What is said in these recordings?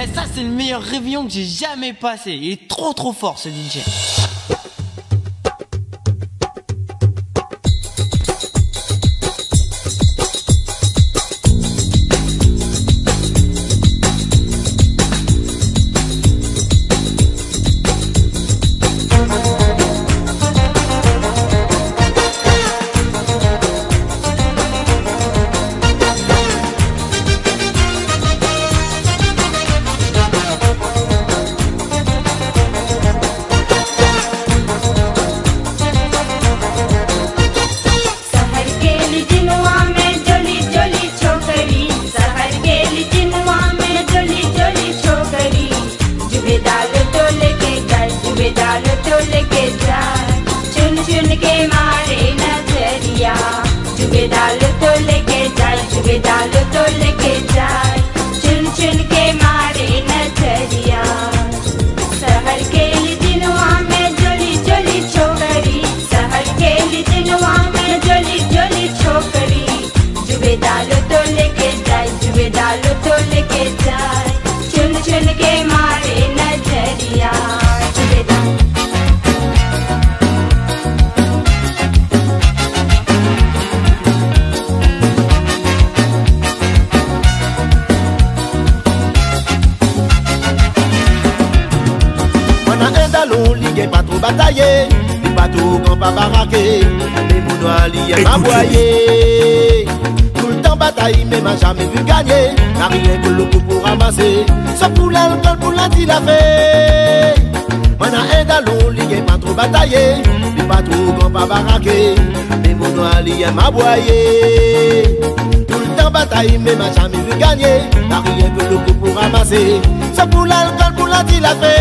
Eh, ça c'est le meilleur réveillon que j'ai jamais passé. Il est trop fort ce DJ. Batailler, les bateaux qu'on pas baraquer, les mounouali et m'aboyer. Tout le temps bataille, mais m'a jamais vu gagner. N'a rien que le coup pour ramasser, sauf pour l'alcool pour l'anti-lafé. M'en a un dalon, lié pas trop batailler, les bateaux qu'on pas baraquer, les mounouali et m'aboyer. Tout le temps bataille, mais m'a jamais vu gagner. N'a rien que le coup pour ramasser, sauf pour l'alcool pour l'anti-lafé.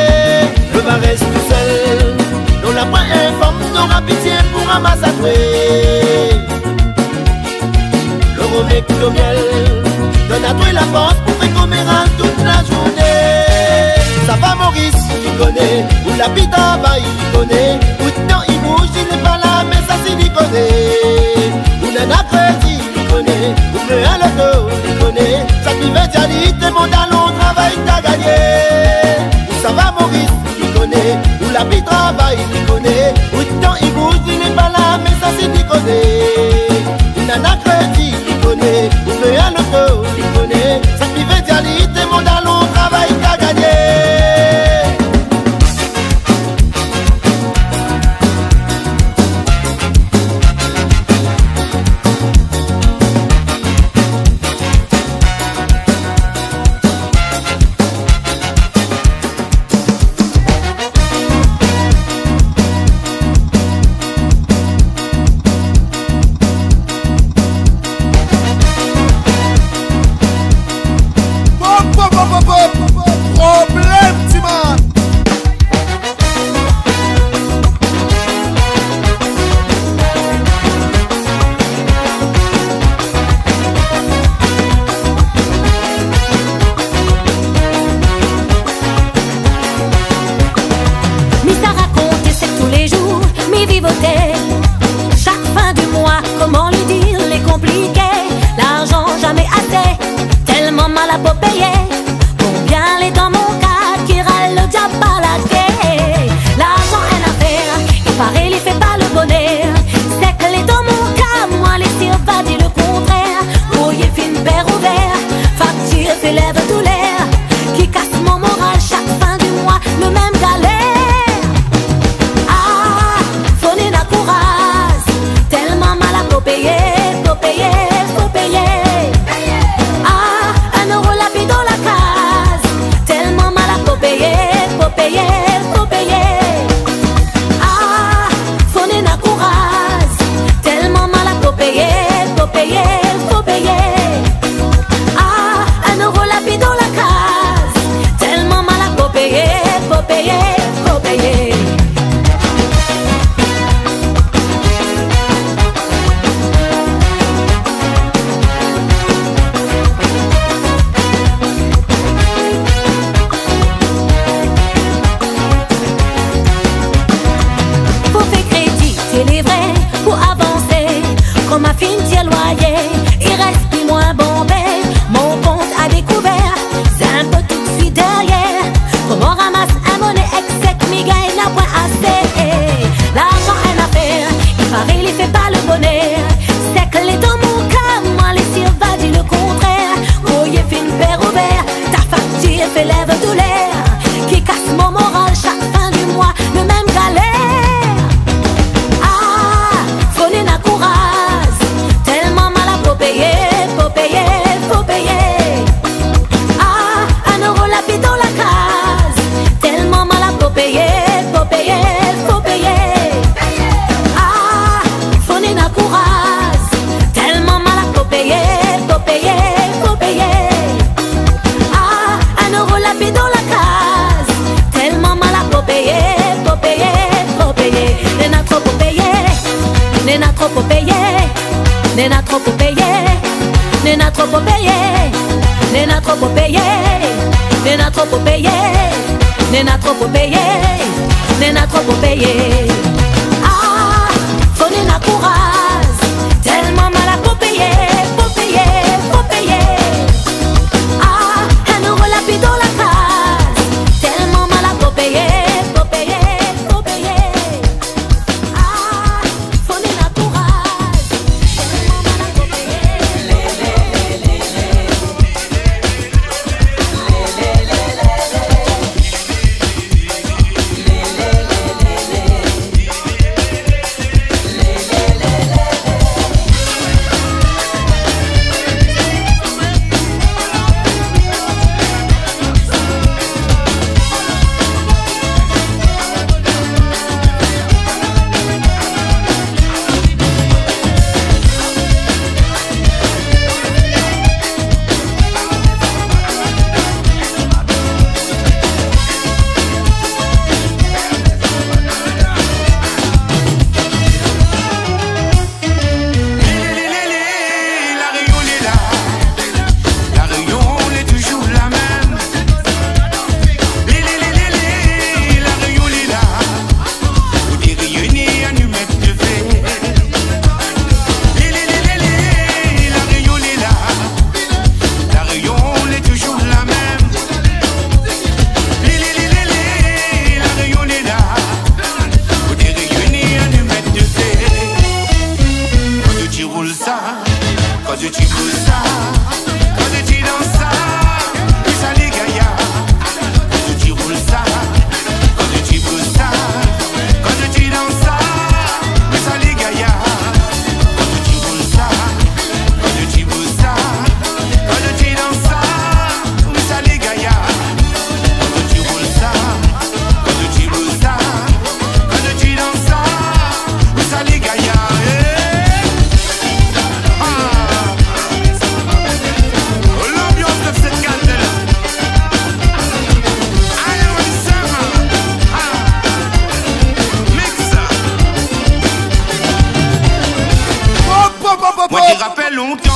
Le bar reste tout seul, on n'a pas informe, on aura pitié pour ramasser. Le remède de miel donne à toi la force pour faire commémorer toute la journée. Ça va Maurice, il connaît, ou la pita va, il connaît, ou temps il bouge, il n'est pas là, mais ça c'est il connaît. Ou Nana Crédit, il connaît, ou le à l'auto, il connaît, ça qui veut dire, il te monte à long travail, t'as gagné. Ou ça va Maurice, où la vie travaille, il connaît. Où le temps il bouge, il n'est pas là, mais ça c'est il connaît. Une nana crédit, il connaît. Où le à l'auto, il connaît. Ça qui veut dire, il te monte à long travail, t'as gagné. Il reste plus moins bombé, mon compte a découvert, c'est un peu tout taxi derrière. Comment ramasse un monnaie exec, mi gagne n'a point assez. L'argent est une affaire, il paraît il fait pas le bonheur. C'est que les deux mon cas, moi les cires va dire le contraire. Oh y fait une paire ouverte, ta facture fait lève douleur. Qui casse mon moral chaque fin du mois, le même galère. Ah, faut n'a courage, tellement mal à faut payer, faut payer, faut payer. Ah, un euro la vie dans la case, tellement mal à faut payer, faut payer, faut payer. Ah, faut n'a courage, tellement mal à faut payer, faut payer, faut payer. Ah, un euro la vie dans la case, tellement mal à faut payer, faut payer, faut payer. N'en a trop pour payer, n'en a trop pour payer, n'en a trop pour payer, n'en a trop pour payer, n'en a trop pour payer, n'en a trop pour payer, n'en a trop pour payer, n'en a trop pour payer. Ah, faut n'en a courage, tellement mal à faut payer, faut payer, faut payer. Ah, un euro la vie dans la case, tellement mal à faut payer, faut payer, faut payer. Ah, faut n'en a courage, tellement mal à faut payer. Moi j'y rappelle longtemps,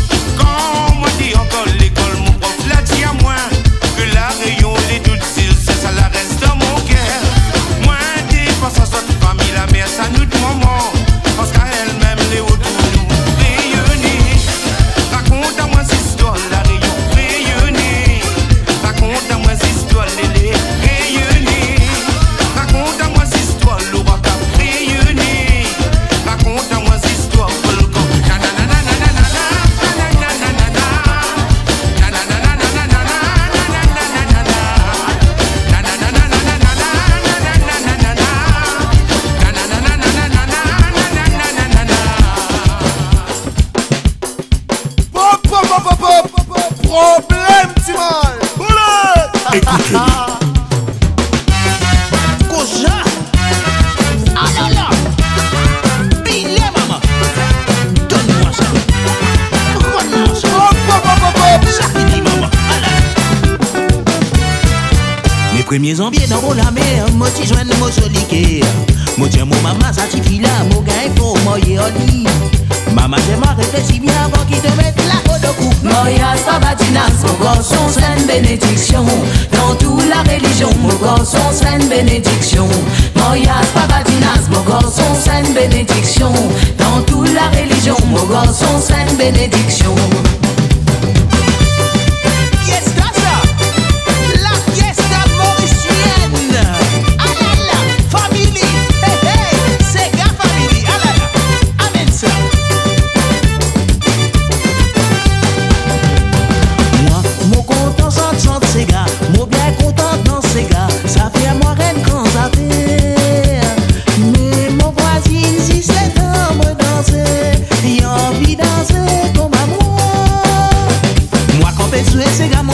quand moi j'y encore l'école, mon prof l'a dit à moi, que la rayon, les doutes, ça la reste dans mon cœur. Moi j'y pense à cette famille, la mère, ça nous de maman, parce qu'à elle-même, les autour nous rayonner. Raconte à moi cette histoire, la rayon rayonner. Raconte à moi cette histoire, les rayonner. Raconte à moi cette histoire, l'aura cap rayonner. Raconte à moi cette histoire, volcan. Problème, Timal. Écoutez-le. Cosa? Ah là là! Billet, maman! Donne-moi ça! Donne-moi ça! Ça qui dit, maman! Mes premiers enviés dans la mer, moi si je viens moi soliquer. Moi tiens mon maman, ça t'y là, mon gars, il faut moi y aller. Maman, j'aime réfléchir bien avant qu'il te mette la haute au cou. Moya Sabatinas, mon garçon, c'est une bénédiction. Dans toute la religion, mon garçon, c'est une bénédiction. Moya Sabatinas, mon garçon, c'est une bénédiction. Dans toute la religion, mon garçon, c'est une bénédiction. Yes, that's ça!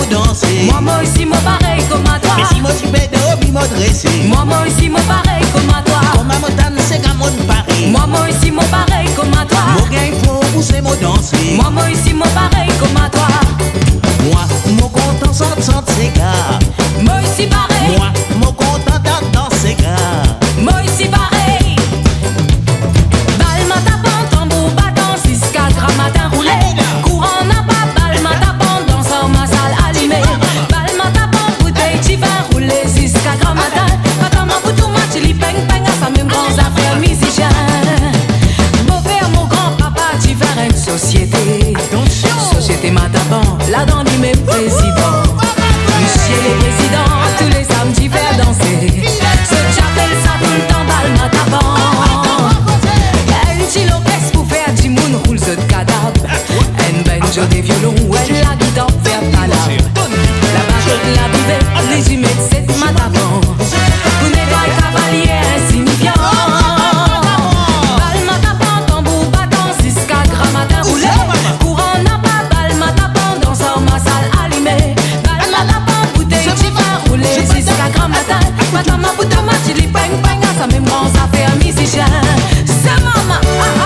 moi danser. Moi aussi, moi pareil comme à toi. Mais si moi suis pédo, mi moi dressé. Moi aussi, moi pareil comme à toi. Comme à montagne, c'est qu'à mon Paris. Moi aussi, moi pareil comme à toi. Mon gain, il faut pousser, moi danser. Moi aussi, moi pareil comme à toi. Moi, mon content sans ces gars. Moi aussi pareil. Moi, mon content dans ces gars. Moi aussi pareil. Balle ma tapant, tambour battant, 6-4 matin roulé. Courant n'a pas, balle ma tapant, dansant ma salle allumée. Balle ma tapant, bouteille d'hiver roulé, 6-4 matin. Matin ma boutou match, li peng peng à sa même grands affaires musicien. Beau-père, mon grand-papa, d'hiver une société. Société ma tapant, la dent du mes présidents. Monsieur les présidents, tous les samedis faire danser. Ce chapelle ça tout le temps, balle ma tapant. Un petit lopez pour faire du moun roule ce cadavre. Un banjo des violons, ouais la guitare faire palabre. La bajotte, la buvette, les humettes, c'est ma tapant. Vous n'êtes pas cavalier insignifiant. Balle ma tapant, tambour battant, 6-4 matin roulé. Courant n'a pas, balle ma tapant, dansant ma salle allumée. Balle ma tapant, bouteille d'hiver roulé, 6-4 matin. Matin ma bouteille match, li peng peng à sa même grands affaires musicien. C'est maman,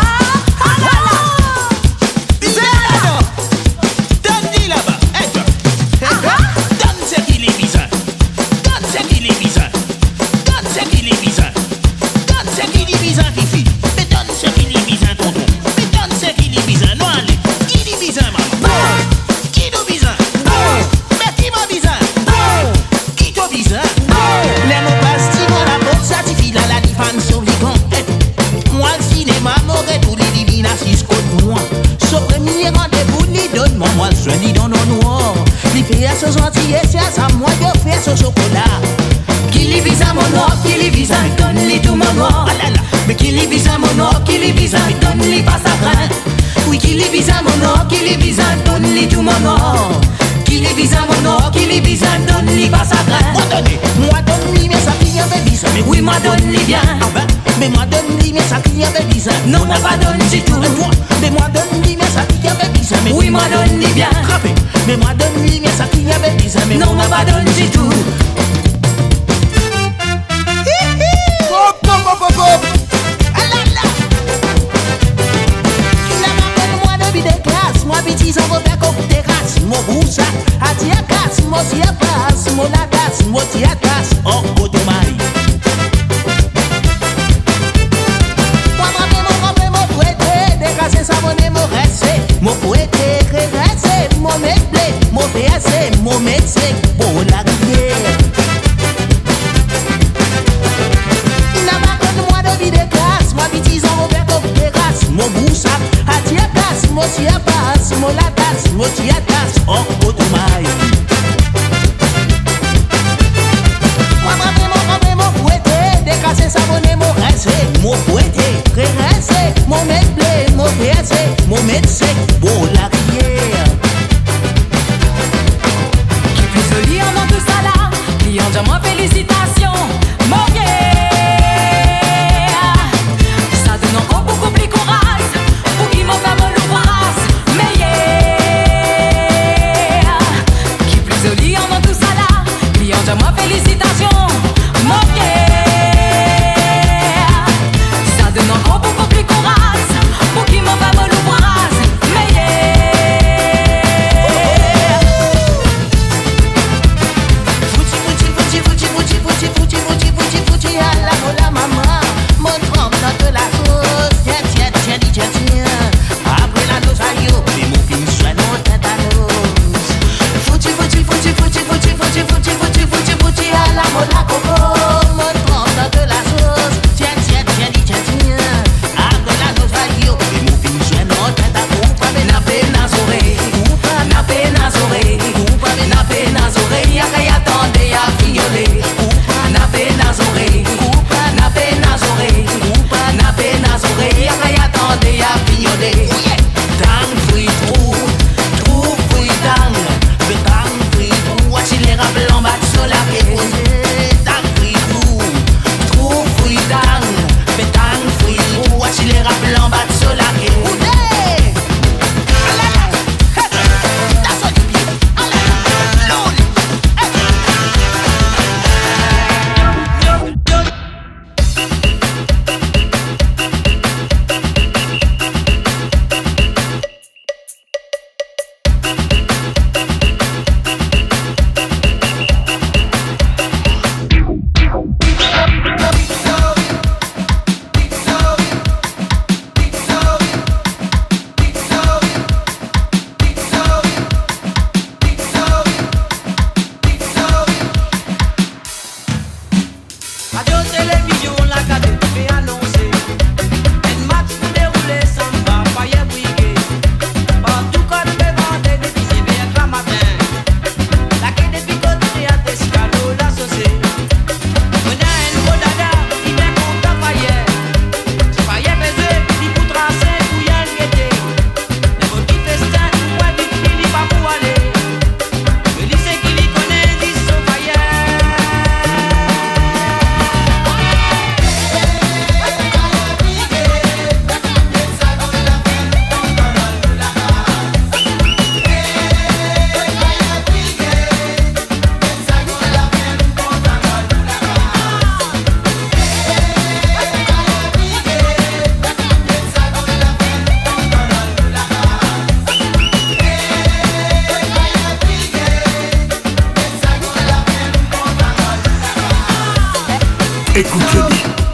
je dis dans nos noirs, les filles à ce soir, et c'est à ça, moi de faire ce chocolat. qui li visa mon noir, qui li visa, donne-li tout mon noir. Mais qui li visa mon noir, qui li visa, donne-li pas sa grain. Oui, qui li visa mon noir, qui li visa, donne-li tout mon noir. Qui li visa mon noir, qui li visa, donne-li pas sa grain. Moi donne-li, mais ça qui avait visa. Mais oui, moi donne-li bien. Mais moi donne-li, mais ça qui avait visa. Non, moi pas donne du tout. Mais moi donne-li, mais ça qui avait visa. Oui, moi donne-li bien. Mais moi donne-li, mais ça qui avait visa. Non, moi pas donne du tout. Moi petit sans vos bacs au terrasse, mon boussa, à tiakas, mon siapas, mon latas, mon tiatas, oh automaï. Moi frappé, mon fouetté, décasser ça, mon émoressé, mon fouetté, régressé, mon méblé, mon PSC, mon médecin, pour la rivière. Il n'a pas que moi de vie de classe, moi petit sans vos bacs au terrasse, mon boussa, à tiakas, mon siapas, mon latas, mon tiatas, oh automaï. Moi frappé, mon fouetté, décasser ça, mon émoressé, mon fouetté, régressé, mon méblé, mon PSC, mon médecin, pour la rivière. Qui plus joli en tout ça là, client de moi félicitations, mon yeah. Ça donne encore beaucoup plus courage, pour qui m'en fait mon ouvrage, mais yeah. Qui plus joli en tout ça là, client de moi félicitations, mon yeah. Ça donne encore beaucoup plus courage, pour qui m'en fait mon ouvrage, mais Écoute-le.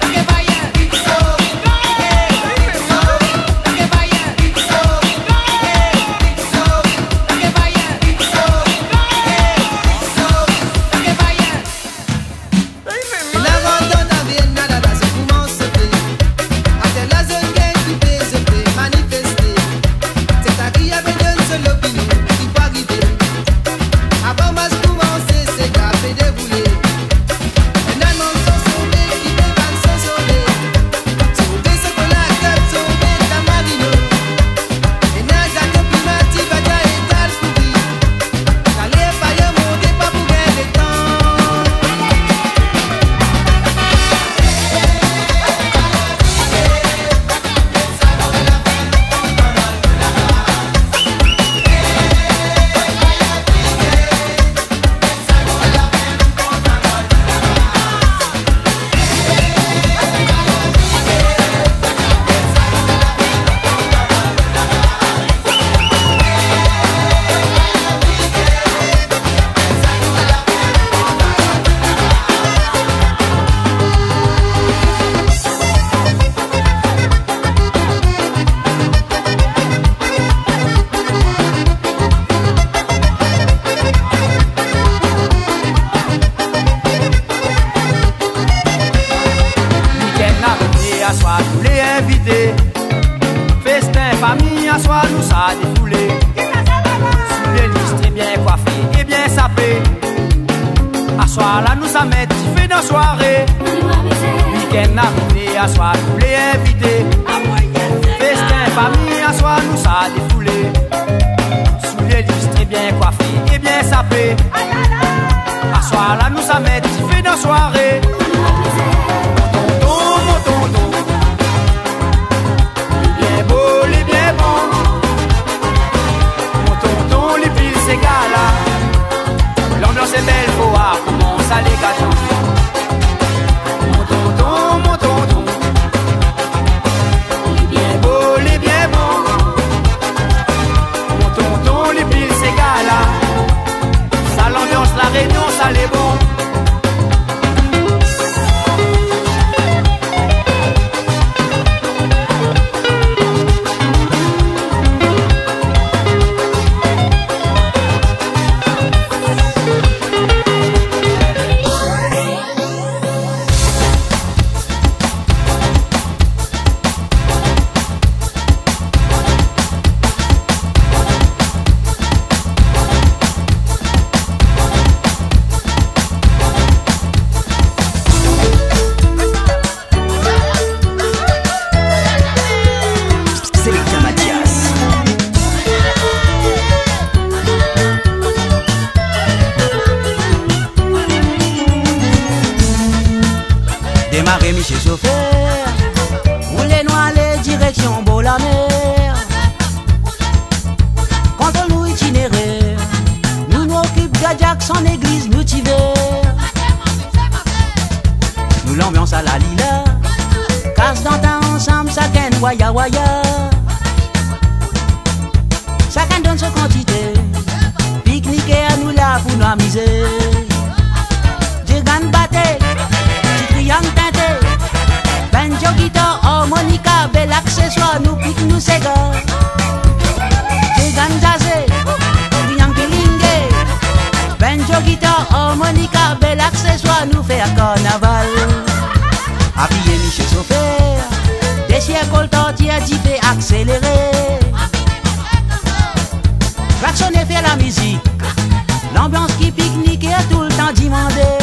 Démarrer Michel chauffeur, roulez-nous aller direction beau la mer. Quand on nous itinéraire, nous nous occupe Gadjak, son église, nous tiver. Nous l'ambiance à la lila, casse dans ta ensemble, ça ken waya waya. Chacun donne sa quantité, pique-niquer à nous là pour nous amuser. Djegan batté, triangle teinté, banjo, guitare, harmonica, bel accessoire, nous pique, nous séga. Djegan jazzé, triangle lingué, banjo, guitare, harmonica, bel accessoire, nous fait un carnaval. Habillé Michel chauffeur, des siècles tortilles, dipé accéléré. Klaxonner fait la musique, l'ambiance qui pique-nique est tout le temps demandée.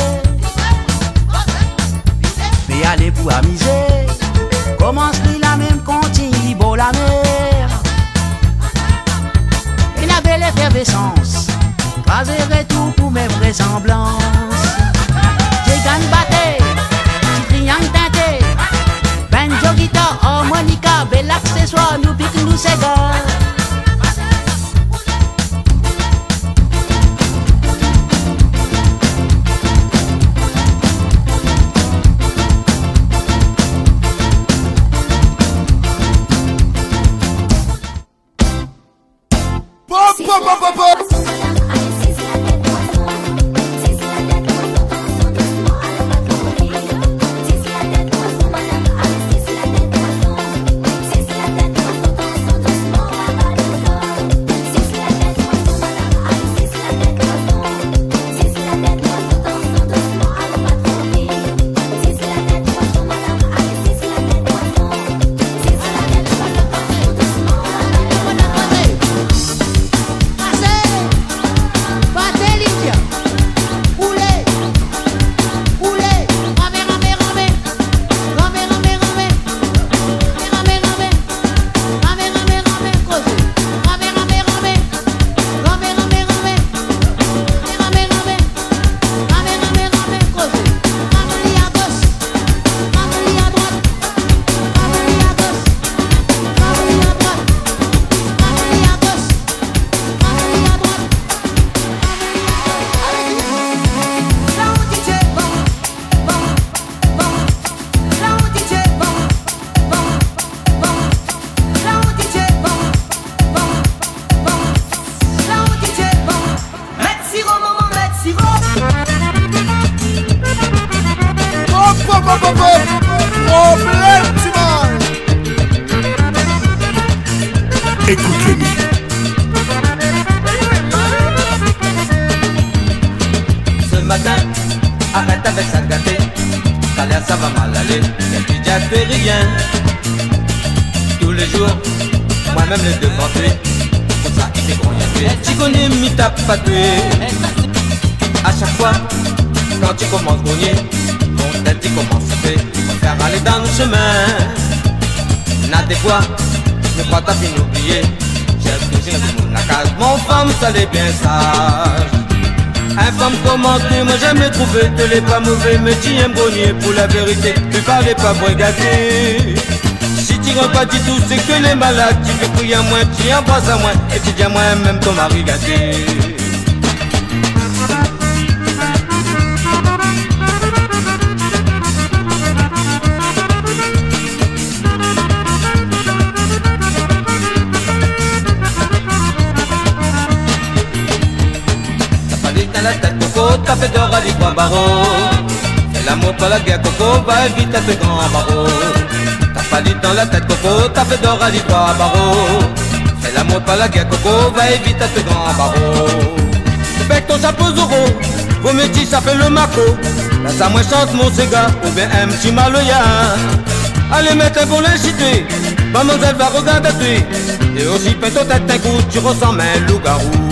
Mais aller pour amuser, commence la même continue, beau la mer. Et la belle effervescence, croiserait tout pour mes vraisemblances. Djegan batté, petit triangle teinté, banjo, guitare, harmonica, bel accessoire, nous pique, nous séga. Écoute-le. Ce matin, arrête avec sa gâtée. Ça l'air ça va mal aller. Et puis Jack fait rien. Tous les jours, moi-même les devant tuer. Comme ça il fait grogner. Tu connais mi tape pas tuer. À chaque fois, quand tu commences à grogner, ton tête tu commences à faire. Il faut faire aller dans le chemin. N'a des fois, je crois t'as fini oublié. J'ai plaisir de la case. Mon femme, ça l'est bien sage. Un femme comment tu, moi j'aime les trouver. Tu l'es pas mauvais, mais tu aimes grogner. Pour la vérité, tu parles pas pour gâter. Si tu rentres pas du tout, c'est que les malades. Tu fais crier à moi, tu embrasses à moi. Et tu dis à moi, même ton mari gâté. Dans la tête coco, t'as fait d'or à l'Ivoire barreau. Fais l'amour pas la guerre coco, va vite à tes grands barreaux. T'as pas dit dans la tête coco, t'as fait d'or à l'Ivoire barreau. Fais l'amour pas la guerre coco, va vite à tes grands barreaux. Bec ton chapeau zoro, vos métiers ça fait le maco. Là ça moi chante mon Sega, ou bien un petit maloya. Allez mettre pour l'inciter, mademoiselle va regarder. Et aussi peint ton tête un coup, tu ressembles à un loup-garou.